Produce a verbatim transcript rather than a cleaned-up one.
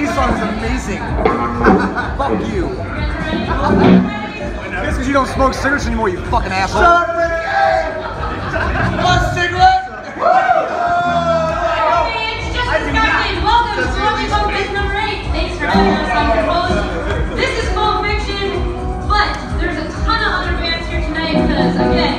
This song is amazing. Fuck you. Just because you don't smoke cigarettes anymore, you fucking asshole. Shut up, one cigarette! Hey, it's just the captain. Welcome to Milwaukee Punkfest number eight. Thanks for having us on your road. This is Faux Fiction, but there's a ton of other bands here tonight because, again,